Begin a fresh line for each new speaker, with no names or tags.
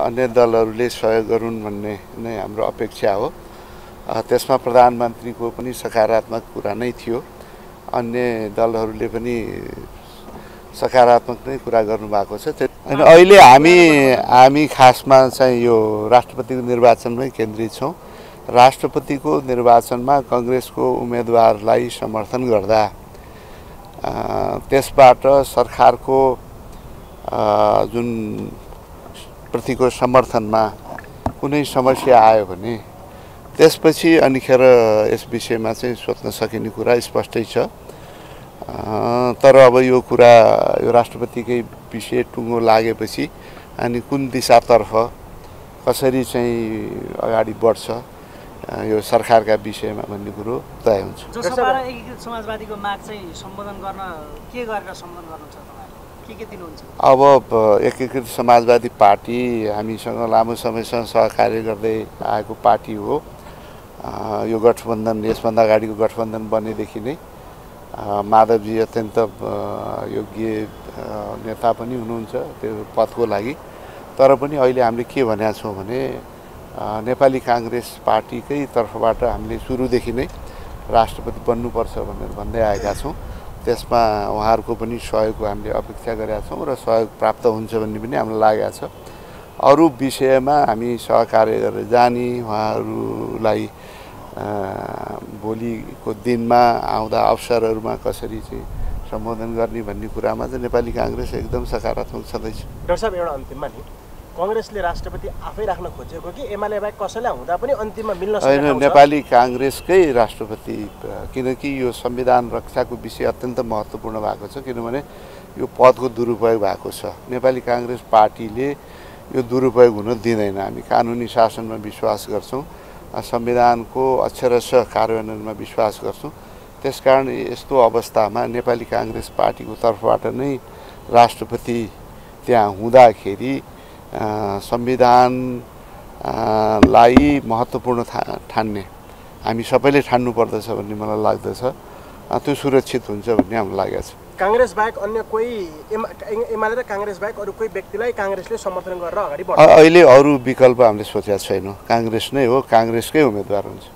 अन्य दलहरूले सहयोग गरून् भन्ने नै हाम्रो अपेक्षा हो। त्यसमा प्रधानमन्त्रीको पनि सकारात्मक कुरा नै थियो, अन्य दलहरूले पनि सकारात्मक नै कुरा गर्नुभएको छ। अनि अहिले हामी खासमा चाहिँ यो राष्ट्रपतिको निर्वाचनमै केन्द्रित छौँ। राष्ट्रपतिको निर्वाचनमा कांग्रेसको उम्मेदवारलाई समर्थन गर्दा त्यसबाट सरकारको जुन प्रतिको समर्थनमा कुनै समस्या आयो भने त्यसपछि अनिखेर यस विषयमा चाहिँ सोच्न सकिने कुरा स्पष्टै छ। तर अब यो कुरा यो राष्ट्रपतिकै विषय टुङ्गो लागेपछि अनि कुन दिशातर्फ कसरी चाहिँ अगाडि बढ्छ यो सरकारका विषयमा भन्ने कुरो तय हुन्छ।
जसबाट एकीकृत समाजवादीको माग चाहिँ सम्बोधन गर्न के गरेर सम्बोधन गर्नुहुन्छ तपाईहरु? के दिनुहुन्छ?
अब एकीकृत समाजवादी पार्टी हामीसँग लामो समयसम्म सहकार्य गर्दै आएको पार्टी हो। यो गठबन्धन यसभन्दा अगाडिको गठबन्धन बनेदेखि नै माधवजी अत्यन्त योग्य नेता पनि हुनुहुन्छ त्यो पदको लागि। तर पनि अहिले हामीले के भनेका छौँ भने नेपाली कांग्रेस पार्टीकै तर्फबाट हामीले सुरुदेखि नै राष्ट्रपति बन्नुपर्छ भनेर भन्दै आएका छौँ। त्यसमा उहाँहरूको पनि सहयोग हामीले अपेक्षा गरेका छौँ र सहयोग प्राप्त हुन्छ भन्ने पनि हामीलाई लागेको छ। अरू विषयमा हामी सहकार्य गरेर जाने, उहाँहरूलाई भोलिको दिनमा आउँदा अवसरहरूमा कसरी चाहिँ सम्बोधन गर्ने भन्ने कुरामा चाहिँ नेपाली कांग्रेस एकदम सकारात्मक छँदैछ।
डाक्टर साहब, एउटा अन्तिममा नि कांग्रेसले राष्ट्रपति आफै राख्न खोजेको कि एमाले बाहेक कसैलाई हुँदा पनि अन्तिममा मिल्न सक्दैन?
होइन, नेपाली कांग्रेसकै राष्ट्रपति, किनकि यो संविधान रक्षाको विषय अत्यन्त महत्त्वपूर्ण भएको छ। किनभने यो पदको दुरुपयोग भएको छ। नेपाली कांग्रेस पार्टीले यो दुरुपयोग हुन दिँदैन। हामी कानुनी शासनमा विश्वास गर्छौँ, संविधानको अक्षरशः कार्यान्वयनमा विश्वास गर्छौँ। त्यसकारण यस्तो अवस्थामा नेपाली कांग्रेस पार्टीको तर्फबाट नै राष्ट्रपति त्यहाँ हुँदाखेरि संविधानलाई महत्त्वपूर्ण ठान्ने हामी सबैले ठान्नु पर्दछ भन्ने मलाई लाग्दछ। त्यो सुरक्षित हुन्छ भन्ने हामीलाई लागेको छ।
कांग्रेस बाहेक अन्य कोही एमाले र कांग्रेस बाहेक अरू कोही व्यक्तिलाई कांग्रेसले समर्थन गरेर अगाडि बढ्छ?
अहिले अरू विकल्प हामीले सोचेका छैनौँ। कांग्रेस नै हो, कांग्रेसकै उम्मेदवार हुन्छ।